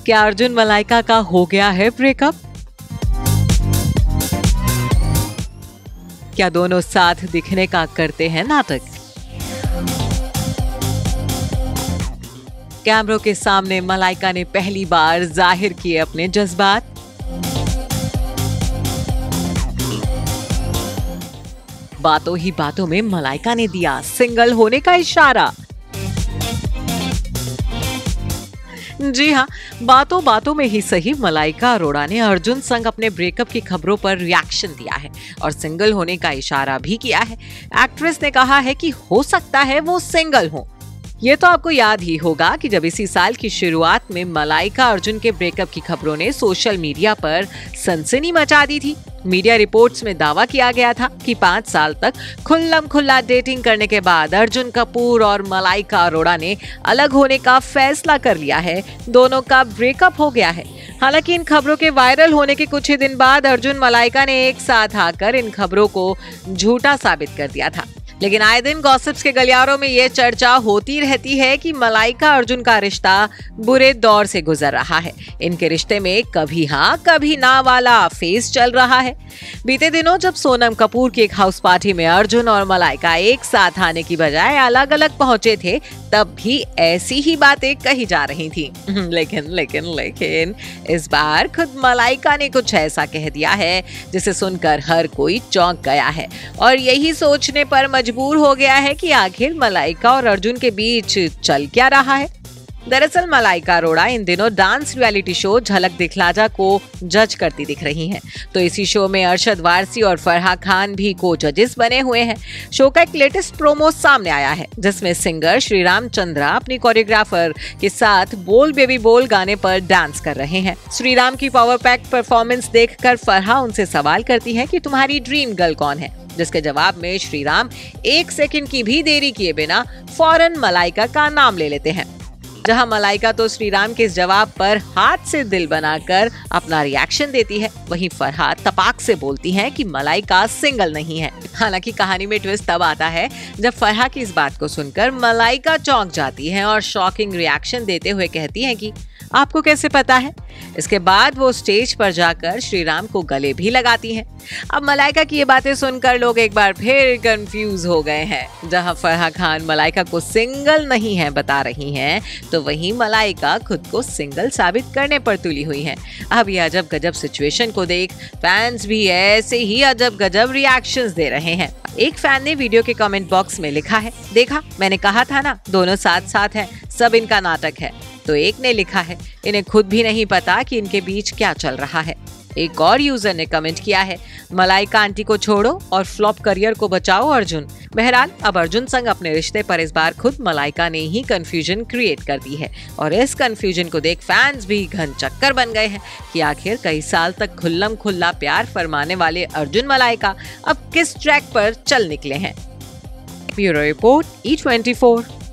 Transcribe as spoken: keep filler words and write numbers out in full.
क्या अर्जुन मलाइका का हो गया है ब्रेकअप? क्या दोनों साथ दिखने का करते हैं नाटक? कैमरों के सामने मलाइका ने पहली बार जाहिर किए अपने जज्बात। बातों ही बातों में मलाइका ने दिया सिंगल होने का इशारा। जी हाँ, बातों बातों में ही सही मलाइका अरोड़ा ने अर्जुन संग अपने ब्रेकअप की खबरों पर रिएक्शन दिया है और सिंगल होने का इशारा भी किया है। एक्ट्रेस ने कहा है कि हो सकता है वो सिंगल हो। ये तो आपको याद ही होगा कि जब इसी साल की शुरुआत में मलाइका अर्जुन के ब्रेकअप की खबरों ने सोशल मीडिया पर सनसनी मचा दी थी। मीडिया रिपोर्ट्स में दावा किया गया था कि पाँच साल तक खुल्लम खुल्ला डेटिंग करने के बाद अर्जुन कपूर और मलाइका अरोड़ा ने अलग होने का फैसला कर लिया है। दोनों का ब्रेकअप हो गया है। हालांकि इन खबरों के वायरल होने के कुछ ही दिन बाद अर्जुन मलाइका ने एक साथ आकर इन खबरों को झूठा साबित कर दिया था। लेकिन आए दिन गॉसिप्स के गलियारों में ये चर्चा होती रहती है कि मलाइका अर्जुन का रिश्ता बुरे दौर से गुजर रहा है। इनके रिश्ते में कभी हाँ कभी ना वाला फेज चल रहा है। बीते दिनों जब सोनम कपूर की एक हाउस पार्टी में अर्जुन और मलाइका एक साथ आने की बजाय अलग अलग पहुंचे थे, तब भी ऐसी ही बातें कही जा रही थी। लेकिन लेकिन लेकिन इस बार खुद मलाइका ने कुछ ऐसा कह दिया है जिसे सुनकर हर कोई चौंक गया है और यही सोचने पर मजबूर हो गया है कि आखिर मलाइका और अर्जुन के बीच चल क्या रहा है। दरअसल मलाइका अरोड़ा इन दिनों डांस रियलिटी शो झलक दिखलाजा को जज करती दिख रही हैं। तो इसी शो में अरशद वारसी और फरहा खान भी को जजेस बने हुए हैं। शो का एक लेटेस्ट प्रोमो सामने आया है जिसमें सिंगर श्रीराम चंद्रा अपनी कोरियोग्राफर के साथ बोल बेबी बोल गाने पर डांस कर रहे हैं। श्रीराम की पावर पैक परफॉर्मेंस देखकर फरहा उनसे सवाल करती है कि तुम्हारी ड्रीम गर्ल कौन है, जिसके जवाब में श्रीराम एक सेकंड की भी देरी किए बिना फौरन मलाइका का नाम ले लेते हैं। जहां मलाइका तो श्रीराम के इस जवाब पर हाथ से दिल बनाकर अपना रिएक्शन देती है, वहीं फरहा तपाक से बोलती हैं कि मलाइका सिंगल नहीं है। हालांकि कहानी में ट्विस्ट तब आता है जब फरहा की इस बात को सुनकर मलाइका चौंक जाती है और शॉकिंग रिएक्शन देते हुए कहती हैं कि आपको कैसे पता है। इसके बाद वो स्टेज पर जाकर श्रीराम को गले भी लगाती हैं। अब मलाइका की ये बातें सुनकर लोग एक बार फिर कंफ्यूज हो गए हैं। जहां फरहा खान मलाइका को सिंगल नहीं है बता रही हैं, तो वहीं मलाइका खुद को सिंगल साबित करने पर तुली हुई हैं। अब ये अजब गजब सिचुएशन को देख फैंस भी ऐसे ही अजब गजब रिएक्शंस दे रहे हैं। एक फैन ने वीडियो के कमेंट बॉक्स में लिखा है, देखा मैंने कहा था ना, दोनों साथ साथ हैं, सब इनका नाटक है। तो एक ने लिखा है, इन्हें खुद भी नहीं पता कि इनके बीच क्या चल रहा है। एक और यूजर ने कमेंट किया है, मलाइका आंटी को छोड़ो और फ्लॉप करियर को बचाओ अर्जुन। बहरहाल अब अर्जुन संग अपने रिश्ते पर इस बार खुद मलाइका ने ही कंफ्यूजन क्रिएट कर दी है और इस कंफ्यूजन को देख फैंस भी घन चक्कर बन गए हैं कि आखिर कई साल तक खुल्लम खुल्ला प्यार फरमाने वाले अर्जुन मलाइका अब किस ट्रैक पर चल निकले हैं। Bureau report E twenty four.